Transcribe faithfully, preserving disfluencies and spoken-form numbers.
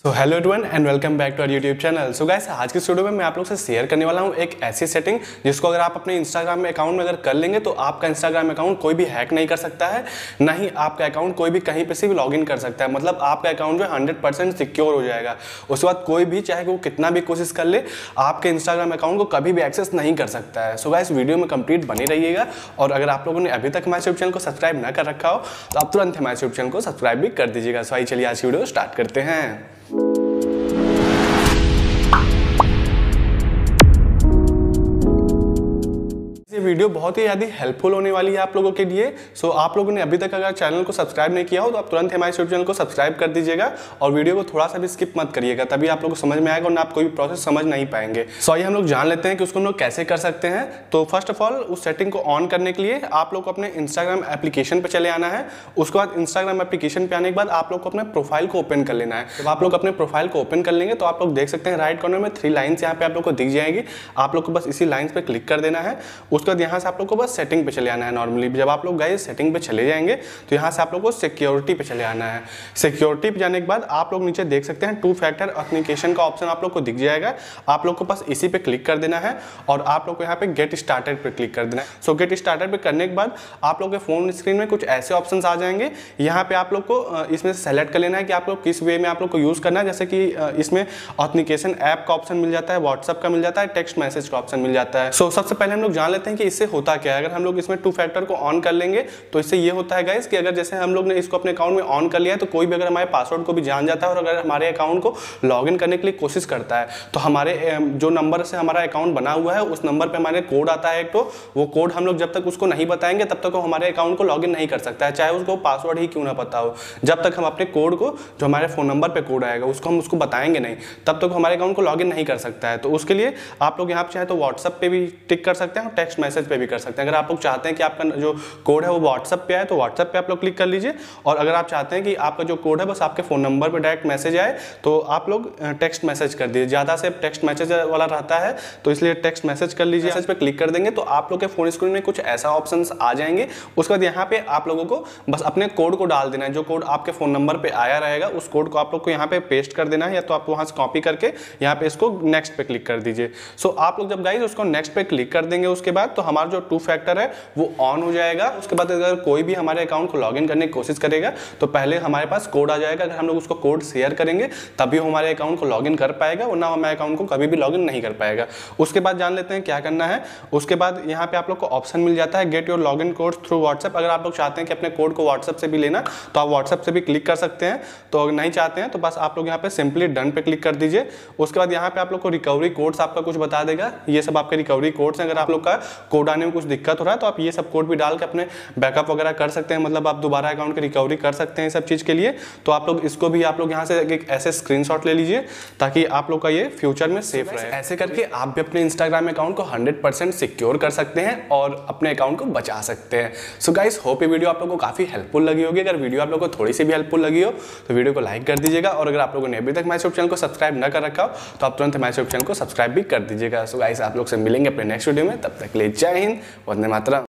So hello everyone and welcome back to our YouTube channel. So guys, आज की video में मैं आप लोग से शेयर करने वाला हूं एक ऐसी सेटिंग जिसको अगर आप अपने इंस्टाग्राम में अकाउंट में अगर कर लेंगे तो आपका इंस्टाग्राम अकाउंट कोई भी हैक नहीं कर सकता है, ना ही आपका अकाउंट कोई भी कहीं पे से भी लॉगिन कर सकता है। मतलब आपका अकाउंट जो है हंड्रेड परसेंट सिक्योर हो जाएगा। उसके बाद कोई भी चाहे वो कितना भी कोशिश कर ले, आपके इंस्टाग्राम अकाउंट को कभी भी एक्सेस नहीं कर सकता है। सो गाइस, वीडियो में कंप्लीट बनी रहिएगा और अगर आप लोगों ने अभी तक हमारे यूट्यूब चैनल को सब्सक्राइब ना कर रखा हो तो आप तुरंत हमारे यूट्यूब चैनल को सब्सक्राइब भी कर दीजिएगा। सो आइए चलिए आज की वीडियो स्टार्ट करते हैं। ये वीडियो बहुत ही ज़्यादा हेल्पफुल होने वाली है आप लोगों के लिए। सो आप लोगों ने अभी तक अगर चैनल को सब्सक्राइब नहीं किया हो तो आप तुरंत हमारे यूट्यूब चैनल को सब्सक्राइब कर दीजिएगा और वीडियो को थोड़ा सा भी स्किप मत करिएगा, तभी आप लोगों को समझ में आएगा और ना आप कोई भी प्रोसेस समझ नहीं पाएंगे। सो आइए हम लोग जान लेते हैं कि उसको हम लोग कैसे कर सकते हैं। तो फर्स्ट ऑफ ऑल उस सेटिंग को ऑन करने के लिए आप लोग को अपने इंस्टाग्राम एप्लीकेशन पर चले आना है। उसके बाद इंस्टाग्राम एप्लीकेशन पर आने के बाद आप लोग को अपने प्रोफाइल को ओपन कर लेना है। जब आप लोग अपने प्रोफाइल को ओपन कर लेंगे तो आप लोग देख सकते हैं राइट कॉर्नर में थ्री लाइन्स यहाँ पे आप लोग को दिख जाएगी। आप लोग को बस इसी लाइन्स पे क्लिक कर देना है। उसके बाद यहाँ से आप लोग को बस सेटिंग पे चले आना है। नॉर्मली जब आप लोग गाइस सेटिंग पे चले जाएंगे तो यहाँ से आप लोग को सिक्योरिटी पे चले आना है। सिक्योरिटी पे जाने के बाद आप लोग नीचे देख सकते हैं टू फैक्टर ऑथेंटिकेशन का ऑप्शन आप लोग को दिख जाएगा। आप लोग को बस इसी पे क्लिक कर देना है और आप लोग को यहाँ पे गेट स्टार्टेड पे क्लिक कर देना है। सो गेट स्टार्टेड पे करने के बाद आप लोग के फोन स्क्रीन में कुछ ऐसे ऑप्शन आ जाएंगे। यहाँ पे आप लोग को इसमें से सेलेक्ट कर लेना है कि आप लोग किस वे में आप लोग को यूज करना है। जैसे कि इसमें ऑथेंटिकेशन ऐप का ऑप्शन मिल जाता है, व्हाट्सएप का मिल जाता है, टेक्स्ट मैसेज का ऑप्शन मिल जाता है। सो सबसे पहले हम लोग जान लेते हैं कि इससे होता क्या है। अगर हम लोग इसमें टू फैक्टर को ऑन कर लेंगे तो इससे ये होता है गाइस कि अगर जैसे हम लोग ने इसको अपने अकाउंट में ऑन कर लिया है तो कोई भी अगर हमारे पासवर्ड को भी जान जाता है और अगर हमारे अकाउंट को लॉगिन करने के लिए कोशिश करता है तो हमारे जो नंबर से हमारा अकाउंट बना हुआ है उस नंबर पे हमारे कोड आता है एक, तो वो कोड हम लोग जब तक उसको नहीं बताएंगे तब तक वो हमारे अकाउंट को लॉगिन नहीं कर सकता है, चाहे उसको पासवर्ड ही क्यों ना पता हो। जब तक हम अपने कोड को, जो हमारे फोन नंबर पे कोड आएगा, उसको हम उसको बताएंगे नहीं, तब तक हमारे अकाउंट को लॉगिन नहीं कर सकता है। तो उसके लिए आप लोग यहाँ पे चाहे तो व्हाट्सएप पे भी टिक कर सकते हैं और टेक्स्ट मैसेज पे भी कर सकते हैं। अगर आप लोग चाहते हैं कि आपका जो कोड है वो व्हाट्सएप पे आए तो व्हाट्सएप पे आप लोग क्लिक कर लीजिए, और अगर आप चाहते हैं कि आपका जो कोड है बस आपके फोन नंबर पे डायरेक्ट मैसेज आए तो आप लोग टेक्स्ट मैसेज कर दीजिए। ज़्यादा से टेक्स्ट मैसेज वाला रहता है तो इसलिए टेक्स्ट मैसेज कर लीजिए। मैसेज पे क्लिक कर देंगे तो आप लोग के फोन स्क्रीन में कुछ ऐसा ऑप्शन आ जाएंगे। उसके बाद यहाँ पे आप लोगों को बस अपने कोड को डाल देना है। जो कोड आपके फोन नंबर पे आया रहेगा उस कोड को आप लोग को यहाँ पे पेस्ट कर देना है, या तो आप वहाँ से कॉपी करके यहाँ पे इसको नेक्स्ट पे क्लिक कर दीजिए। सो आप लोग जब गाइस उसको नेक्स्ट पे क्लिक कर देंगे उसके बाद तो हमारा जो टू फैक्टर है वो ऑन हो जाएगा। उसके बाद अगर कोई भी हमारे अकाउंट को लॉगिन करने की कोशिश करेगा तो पहले हमारे पास कोड आ जाएगा। अगर हम लोग उसको कोड शेयर करेंगे तभी हमारे अकाउंट को लॉगिन कर पाएगा, वरना हमारे अकाउंट को कभी भी लॉगिन नहीं कर पाएगा। उसके बाद जान लेते हैं क्या करना है। उसके बाद यहाँ पे आप लोग को ऑप्शन मिल जाता है get your login code through WhatsApp. अगर आप लोग चाहते हैं कि अपने कोड को व्हाट्सएप से भी लेना तो आप व्हाट्सएप से भी क्लिक कर सकते हैं। तो अगर नहीं चाहते हैं तो बस आप लोग यहाँ पे सिंपली डन पे क्लिक कर दीजिए। उसके बाद यहाँ पे आप लोग को रिकवरी कोड्स आपका कुछ बता देगा। ये सब आपके रिकवरी कोड्स हैं। अगर आप लोग का कोड आने में कुछ दिक्कत हो रहा है तो आप ये सब कोड भी डाल के अपने बैकअप वगैरह कर सकते हैं। मतलब आप दोबारा अकाउंट की रिकवरी कर सकते हैं सब चीज़ के लिए। तो आप लोग इसको भी आप लोग यहाँ से एक ऐसे स्क्रीनशॉट ले लीजिए ताकि आप लोग का ये फ्यूचर में सेफ रहे। ऐसे करके आप भी अपने इंस्टाग्राम अकाउंट को हंड्रेड परसेंट सिक्योर कर सकते हैं और अपने अकाउंट को बचा सकते हैं। सो गाइस, होप ये वीडियो आप लोगों को काफी हेल्पफुल लगी होगी। अगर वीडियो आप लोगों को थोड़ी सी भी हेल्पफुल लगी हो तो वीडियो को लाइक कर दीजिएगा, और अगर आप लोगों ने अभी तक हमारे यूट्यूब चैनल को सब्सक्राइब न कर रखा हो तो आप तुरंत हमारे यूट्यूब चैनल को सब्सक्राइब भी कर दीजिएगा। सो गाइस, आप लोग से मिलेंगे अपने नेक्स्ट वीडियो में। तब तक के लिए जय हिंद, वंदे मातरम।